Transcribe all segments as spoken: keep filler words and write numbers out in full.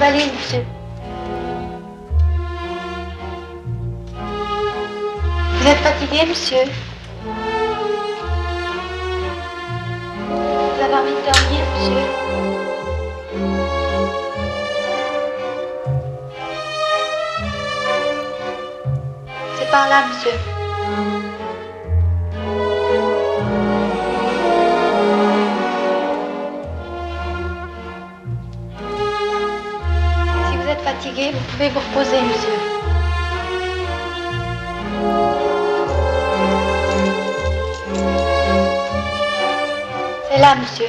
Valide, monsieur. Vous êtes fatigué, monsieur? Vous avez envie de dormir, monsieur? C'est par là, monsieur. Si vous êtes fatigué, vous pouvez vous reposer, monsieur. C'est là, monsieur.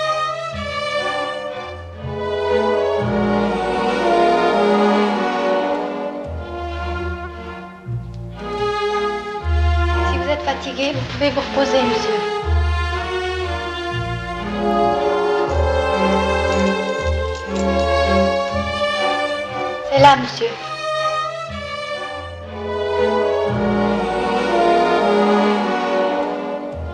Si vous êtes fatigué, vous pouvez vous reposer, monsieur. C'est là, monsieur.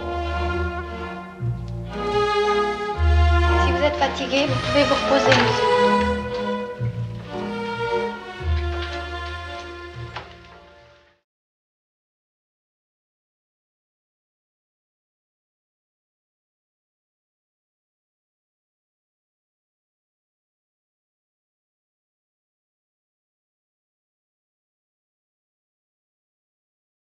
Si vous êtes fatigué, vous pouvez vous reposer, monsieur.